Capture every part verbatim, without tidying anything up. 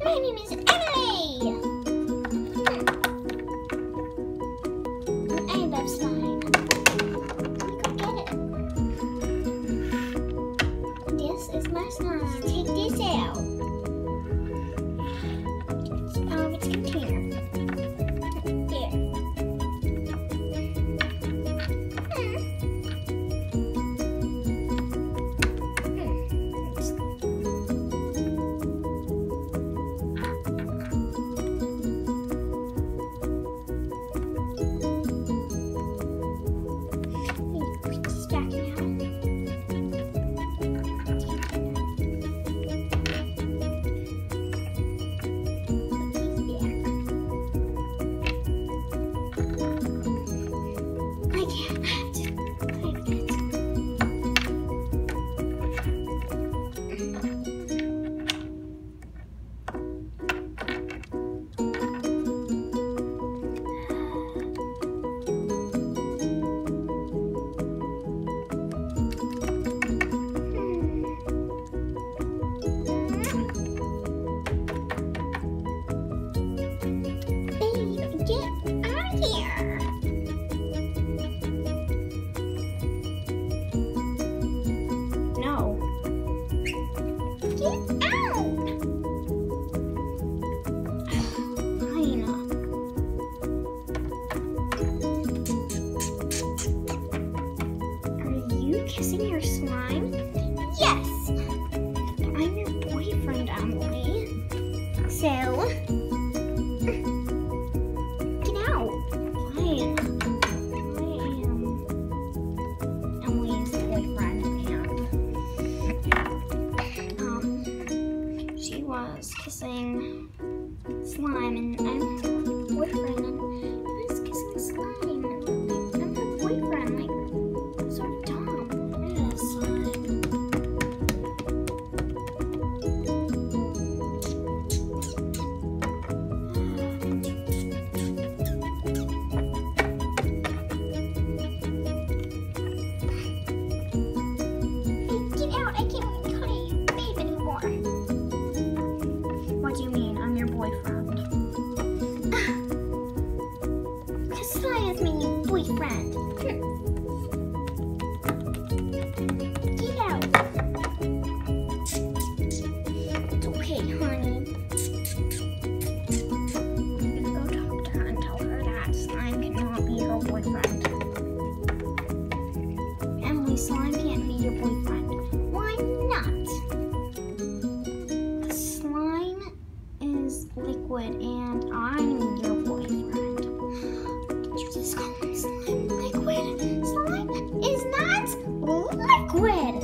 My name is Emily. I love slime. Let me go get it. This is my slime. Take this out. It's out of its container. There. Kissing your slime? Yes! I'm your boyfriend, Emily. So, get out. Fine. I am Emily's boyfriend, and um, she was kissing slime, and I'm her boyfriend, and I was kissing slime. I'm her boyfriend. Like, so dumb. What do you mean? I'm your boyfriend. Because slime is my new boyfriend. Get out. It's okay, honey. I'm gonna go talk to her and tell her that slime cannot be her boyfriend. Emily, slime can't be your boyfriend. Why not? Liquid, and I'm your boyfriend. Did you just call him slime liquid? Slime is not liquid.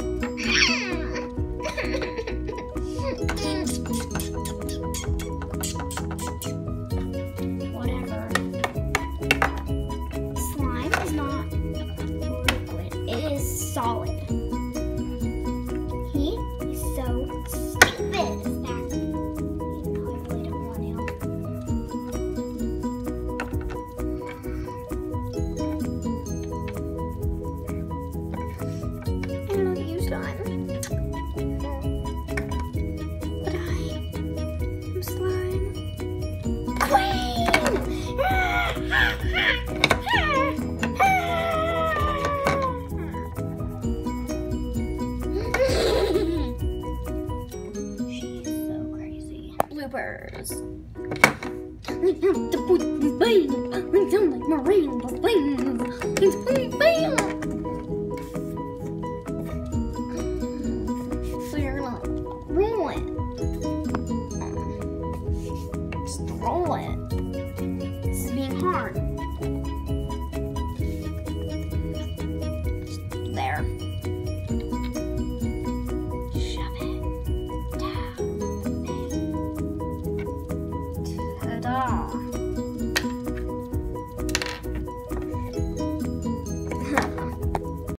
Whatever. Slime is not liquid. It is solid. He is so stupid. But I am slime queen! She's so crazy. Bloopers. I have to put the bang. I sound like Miranda Bang. It's bang bang. Roll it. Just roll it. This is being hard.